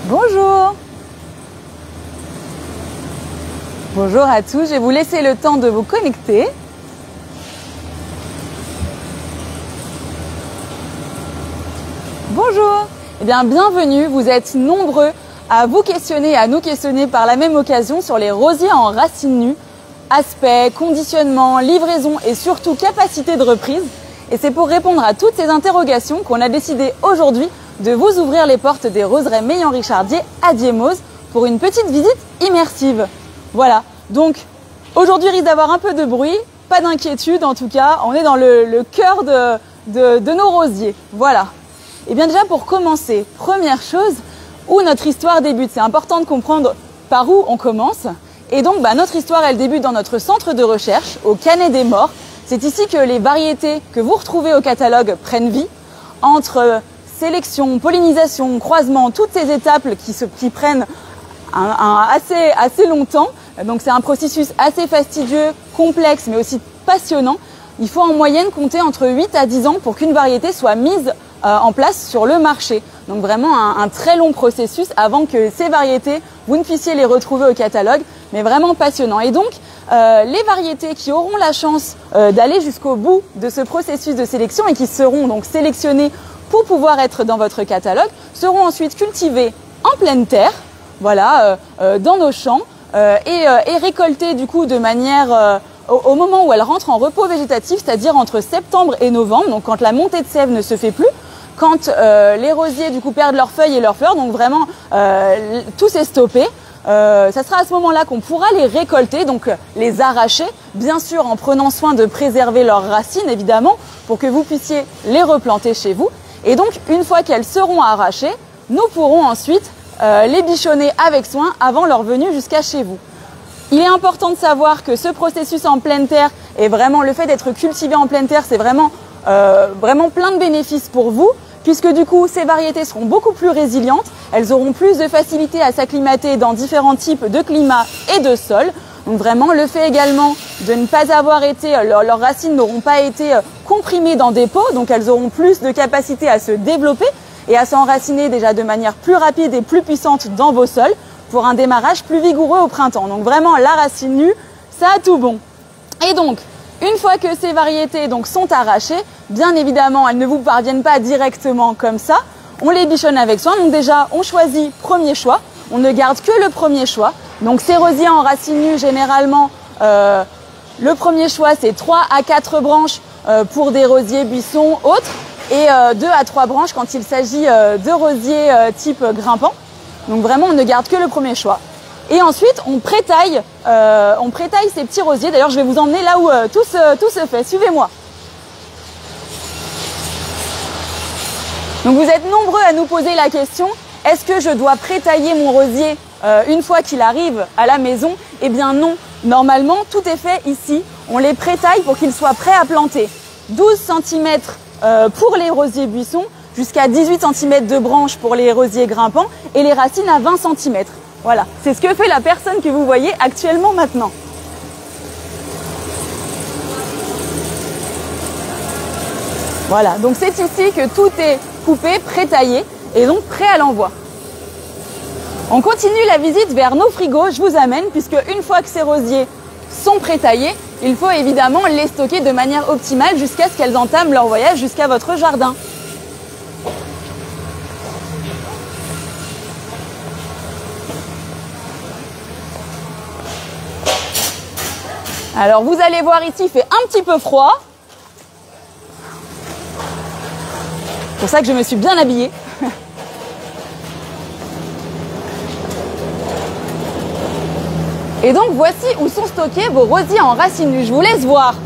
Bonjour. Bonjour à tous, je vais vous laisser le temps de vous connecter. Bonjour. Eh bien, bienvenue, vous êtes nombreux à vous questionner et à nous questionner par la même occasion sur les rosiers en racines nues, aspect, conditionnement, livraison et surtout capacité de reprise. Et c'est pour répondre à toutes ces interrogations qu'on a décidé aujourd'hui de vous ouvrir les portes des roserais Meillan-Richardier à Diemose pour une petite visite immersive. Voilà, donc aujourd'hui risque d'avoir un peu de bruit, pas d'inquiétude en tout cas, on est dans le cœur de nos rosiers. Voilà. Et bien déjà pour commencer, première chose, où notre histoire débute. C'est important de comprendre par où on commence. Et donc notre histoire elle débute dans notre centre de recherche, au Canet des Morts. C'est ici que les variétés que vous retrouvez au catalogue prennent vie, entre sélection, pollinisation, croisement, toutes ces étapes qui prennent assez longtemps. Donc c'est un processus assez fastidieux, complexe, mais aussi passionnant. Il faut en moyenne compter entre 8 à 10 ans pour qu'une variété soit mise en place sur le marché. Donc vraiment un très long processus avant que ces variétés, vous ne puissiez les retrouver au catalogue, mais vraiment passionnant. Et donc, les variétés qui auront la chance d'aller jusqu'au bout de ce processus de sélection et qui seront donc sélectionnées pour pouvoir être dans votre catalogue, seront ensuite cultivées en pleine terre, voilà, dans nos champs, et récoltées du coup de manière au moment où elles rentrent en repos végétatif, c'est-à-dire entre septembre et novembre, donc quand la montée de sève ne se fait plus, quand les rosiers du coup perdent leurs feuilles et leurs fleurs, donc vraiment tout s'est stoppé. Ça sera à ce moment-là qu'on pourra les récolter, donc les arracher, bien sûr en prenant soin de préserver leurs racines évidemment, pour que vous puissiez les replanter chez vous. Et donc une fois qu'elles seront arrachées, nous pourrons ensuite les bichonner avec soin avant leur venue jusqu'à chez vous. Il est important de savoir que ce processus en pleine terre est vraiment, le fait d'être cultivé en pleine terre, c'est vraiment plein de bénéfices pour vous, puisque du coup ces variétés seront beaucoup plus résilientes, elles auront plus de facilité à s'acclimater dans différents types de climats et de sols. Donc vraiment le fait également de ne pas avoir été, leurs racines n'auront pas été comprimées dans des pots, donc elles auront plus de capacité à se développer et à s'enraciner déjà de manière plus rapide et plus puissante dans vos sols pour un démarrage plus vigoureux au printemps. Donc vraiment la racine nue, ça a tout bon. Et donc une fois que ces variétés donc sont arrachées, bien évidemment, elles ne vous parviennent pas directement comme ça. On les bichonne avec soin. Donc déjà, on choisit premier choix. On ne garde que le premier choix. Donc ces rosiers en racines nues, généralement, le premier choix, c'est 3 à 4 branches pour des rosiers buissons autres et 2 à 3 branches quand il s'agit de rosiers type grimpant. Donc vraiment, on ne garde que le premier choix. Et ensuite, on prétaille ces petits rosiers. D'ailleurs, je vais vous emmener là où tout se fait. Suivez-moi. Donc, vous êtes nombreux à nous poser la question, est-ce que je dois prétailler mon rosier une fois qu'il arrive à la maison? Eh bien non. Normalement, tout est fait ici. On les prétaille pour qu'ils soient prêts à planter. 12 cm pour les rosiers buissons, jusqu'à 18 cm de branches pour les rosiers grimpants et les racines à 20 cm. Voilà, c'est ce que fait la personne que vous voyez actuellement maintenant. Voilà, donc c'est ici que tout est coupé, prétaillé et donc prêt à l'envoi. On continue la visite vers nos frigos, je vous amène, puisque une fois que ces rosiers sont prétaillés, il faut évidemment les stocker de manière optimale jusqu'à ce qu'elles entament leur voyage jusqu'à votre jardin. Alors vous allez voir ici, il fait un petit peu froid. C'est pour ça que je me suis bien habillée. Et donc voici où sont stockés vos rosiers en racines nues. Je vous laisse voir.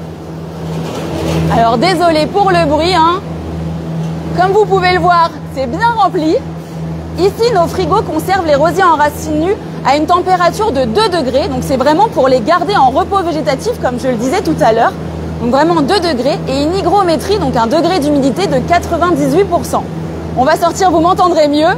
Alors désolé pour le bruit, hein. Comme vous pouvez le voir, c'est bien rempli. Ici, nos frigos conservent les rosiers en racines nues à une température de 2 degrés. Donc c'est vraiment pour les garder en repos végétatif, comme je le disais tout à l'heure. Donc vraiment 2 degrés et une hygrométrie, donc un degré d'humidité de 98%. On va sortir, vous m'entendrez mieux.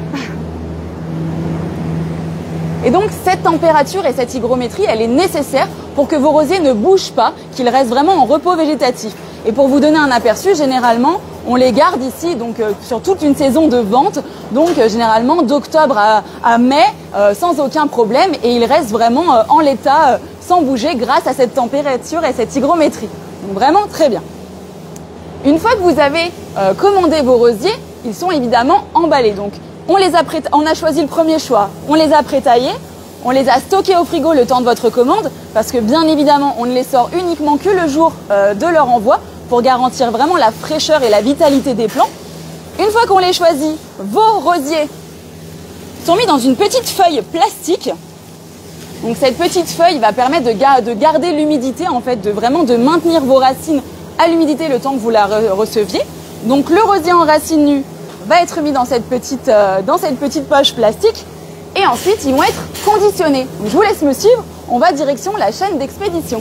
Et donc cette température et cette hygrométrie, elle est nécessaire pour que vos rosiers ne bougent pas, qu'ils restent vraiment en repos végétatif. Et pour vous donner un aperçu, généralement, on les garde ici donc sur toute une saison de vente, donc généralement d'octobre à mai sans aucun problème, et ils restent vraiment en l'état sans bouger grâce à cette température et cette hygrométrie. Donc vraiment très bien. Une fois que vous avez commandé vos rosiers, ils sont évidemment emballés. Donc on a choisi le premier choix, on les a prétaillés, on les a stockés au frigo le temps de votre commande, parce que bien évidemment on ne les sort uniquement que le jour de leur envoi pour garantir vraiment la fraîcheur et la vitalité des plants. Une fois qu'on les choisit, vos rosiers sont mis dans une petite feuille plastique. Donc cette petite feuille va permettre de garder l'humidité, en fait, de maintenir vos racines à l'humidité le temps que vous la receviez. Donc le rosier en racine nue va être mis dans cette petite poche plastique, et ensuite ils vont être conditionnés. Donc, je vous laisse me suivre, on va direction la chaîne d'expédition.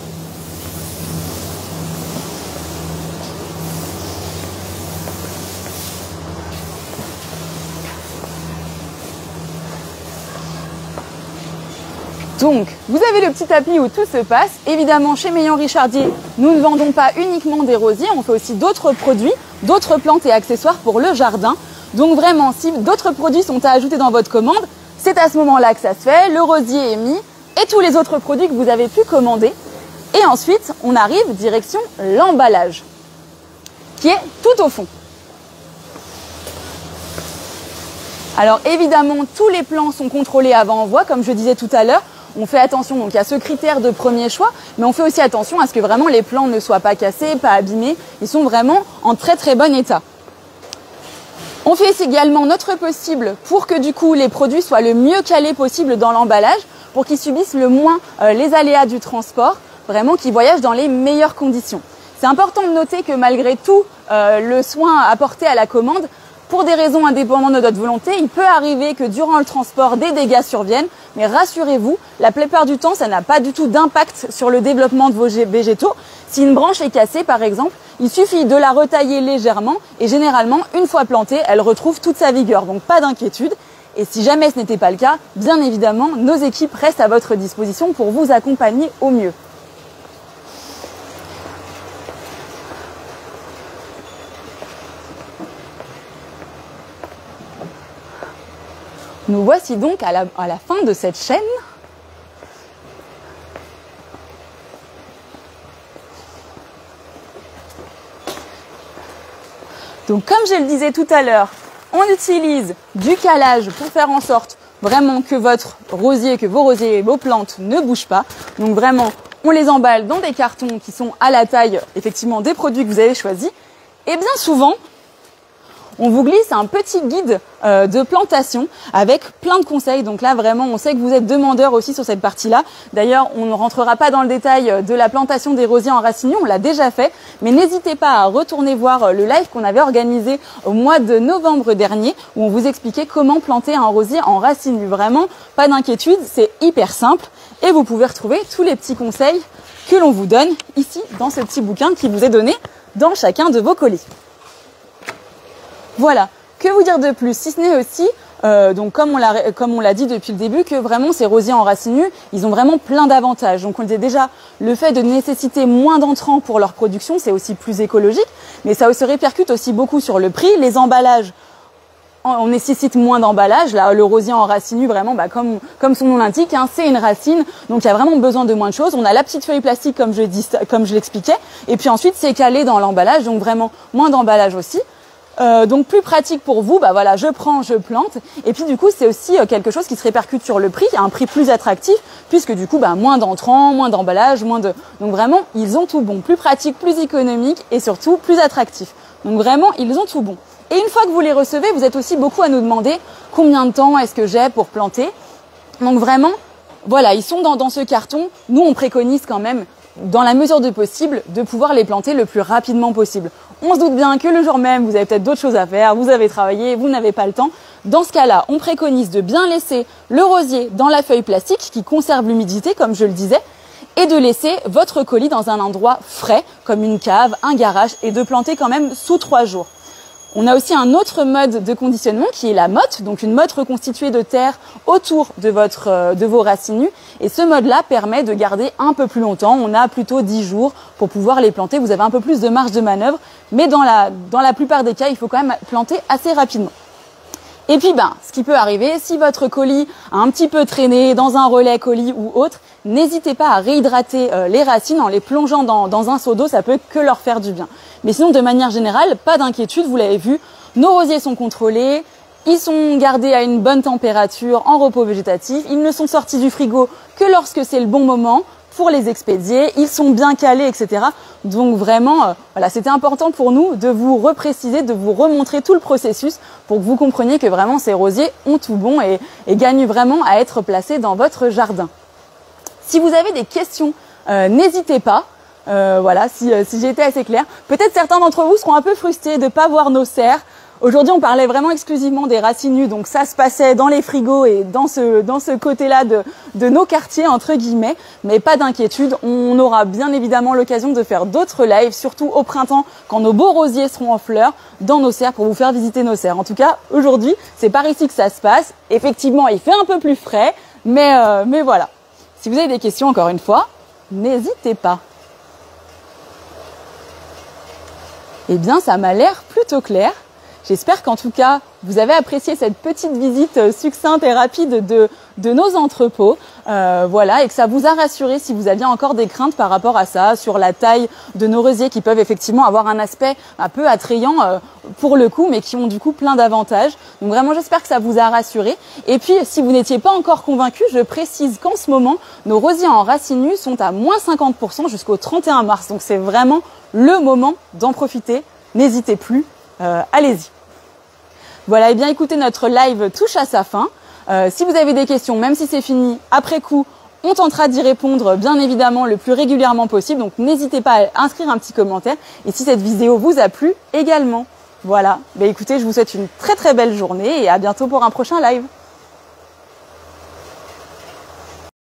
Donc, vous avez le petit tapis où tout se passe. Évidemment, chez Meillan Richardier, nous ne vendons pas uniquement des rosiers, on fait aussi d'autres produits, d'autres plantes et accessoires pour le jardin. Donc vraiment, si d'autres produits sont à ajouter dans votre commande, c'est à ce moment-là que ça se fait, le rosier est mis et tous les autres produits que vous avez pu commander. Et ensuite, on arrive direction l'emballage, qui est tout au fond. Alors évidemment, tous les plants sont contrôlés avant envoi, comme je disais tout à l'heure. On fait attention donc à ce critère de premier choix, mais on fait aussi attention à ce que vraiment les plants ne soient pas cassés, pas abîmés. Ils sont vraiment en très très bon état. On fait également notre possible pour que du coup les produits soient le mieux calés possible dans l'emballage, pour qu'ils subissent le moins les aléas du transport, vraiment qu'ils voyagent dans les meilleures conditions. C'est important de noter que malgré tout le soin apporté à la commande, pour des raisons indépendantes de notre volonté, il peut arriver que durant le transport, des dégâts surviennent. Mais rassurez-vous, la plupart du temps, ça n'a pas du tout d'impact sur le développement de vos végétaux. Si une branche est cassée, par exemple, il suffit de la retailler légèrement et généralement, une fois plantée, elle retrouve toute sa vigueur. Donc pas d'inquiétude. Et si jamais ce n'était pas le cas, bien évidemment, nos équipes restent à votre disposition pour vous accompagner au mieux. Nous voici donc à la fin de cette chaîne. Donc comme je le disais tout à l'heure, on utilise du calage pour faire en sorte vraiment que votre rosier, que vos rosiers et vos plantes ne bougent pas. Donc vraiment, on les emballe dans des cartons qui sont à la taille effectivement des produits que vous avez choisis. Et bien souvent, on vous glisse un petit guide de plantation avec plein de conseils. Donc là, vraiment, on sait que vous êtes demandeur aussi sur cette partie-là. D'ailleurs, on ne rentrera pas dans le détail de la plantation des rosiers en racine nue, on l'a déjà fait. Mais n'hésitez pas à retourner voir le live qu'on avait organisé au mois de novembre dernier, où on vous expliquait comment planter un rosier en racine nue. Vraiment, pas d'inquiétude, c'est hyper simple. Et vous pouvez retrouver tous les petits conseils que l'on vous donne ici, dans ce petit bouquin qui vous est donné dans chacun de vos colis. Voilà, que vous dire de plus, si ce n'est aussi, donc comme on l'a dit depuis le début, que vraiment ces rosiers en racine nue, ils ont vraiment plein d'avantages. Donc on disait déjà, le fait de nécessiter moins d'entrants pour leur production, c'est aussi plus écologique, mais ça se répercute aussi beaucoup sur le prix. Les emballages, on nécessite moins d'emballage. Là, le rosier en racine nue, vraiment, comme son nom l'indique, hein, c'est une racine, donc il y a vraiment besoin de moins de choses. On a la petite feuille plastique, comme je l'expliquais, et puis ensuite c'est calé dans l'emballage, donc vraiment moins d'emballage aussi. Donc plus pratique pour vous, voilà, je prends, je plante, et puis du coup c'est aussi quelque chose qui se répercute sur le prix, un prix plus attractif, puisque du coup moins d'entrants, moins d'emballage, donc vraiment ils ont tout bon, plus pratique, plus économique et surtout plus attractif. Donc vraiment ils ont tout bon. Et une fois que vous les recevez, vous êtes aussi beaucoup à nous demander combien de temps est-ce que j'ai pour planter. Donc vraiment, voilà, ils sont dans ce carton. Nous on préconise quand même, dans la mesure de possible, de pouvoir les planter le plus rapidement possible. On se doute bien que le jour même, vous avez peut-être d'autres choses à faire, vous avez travaillé, vous n'avez pas le temps. Dans ce cas-là, on préconise de bien laisser le rosier dans la feuille plastique qui conserve l'humidité, comme je le disais, et de laisser votre colis dans un endroit frais, comme une cave, un garage, et de planter quand même sous 3 jours. On a aussi un autre mode de conditionnement qui est la motte, donc une motte reconstituée de terre autour de vos racines nues. Et ce mode-là permet de garder un peu plus longtemps. On a plutôt 10 jours pour pouvoir les planter. Vous avez un peu plus de marge de manœuvre, mais dans la plupart des cas, il faut quand même planter assez rapidement. Et puis, ce qui peut arriver, si votre colis a un petit peu traîné dans un relais colis ou autre, n'hésitez pas à réhydrater les racines en les plongeant dans un seau d'eau, ça peut que leur faire du bien. Mais sinon, de manière générale, pas d'inquiétude, vous l'avez vu, nos rosiers sont contrôlés, ils sont gardés à une bonne température en repos végétatif, ils ne sont sortis du frigo que lorsque c'est le bon moment pour les expédier, ils sont bien calés, etc. Donc vraiment, voilà, c'était important pour nous de vous repréciser, de vous remontrer tout le processus pour que vous compreniez que vraiment ces rosiers ont tout bon et gagnent vraiment à être placés dans votre jardin. Si vous avez des questions, n'hésitez pas. Voilà, si j'ai été assez claire. Peut-être certains d'entre vous seront un peu frustrés de ne pas voir nos serres. Aujourd'hui, on parlait vraiment exclusivement des racines nues, donc ça se passait dans les frigos et dans ce côté-là de nos quartiers, entre guillemets. Mais pas d'inquiétude, on aura bien évidemment l'occasion de faire d'autres lives, surtout au printemps, quand nos beaux rosiers seront en fleurs, dans nos serres, pour vous faire visiter nos serres. En tout cas, aujourd'hui, c'est par ici que ça se passe. Effectivement, il fait un peu plus frais, mais voilà. Si vous avez des questions, encore une fois, n'hésitez pas. Eh bien, ça m'a l'air plutôt clair. J'espère qu'en tout cas, vous avez apprécié cette petite visite succincte et rapide de nos entrepôts. Voilà, et que ça vous a rassuré si vous aviez encore des craintes par rapport à ça, sur la taille de nos rosiers qui peuvent effectivement avoir un aspect un peu attrayant pour le coup, mais qui ont du coup plein d'avantages. Donc vraiment, j'espère que ça vous a rassuré. Et puis, si vous n'étiez pas encore convaincu, je précise qu'en ce moment, nos rosiers en racines nues sont à moins 50% jusqu'au 31 mars. Donc c'est vraiment le moment d'en profiter. N'hésitez plus, allez-y. Voilà, et bien écoutez, notre live touche à sa fin. Si vous avez des questions, même si c'est fini, après coup, on tentera d'y répondre bien évidemment le plus régulièrement possible. Donc n'hésitez pas à inscrire un petit commentaire. Et si cette vidéo vous a plu également. Voilà, écoutez, je vous souhaite une très très belle journée et à bientôt pour un prochain live.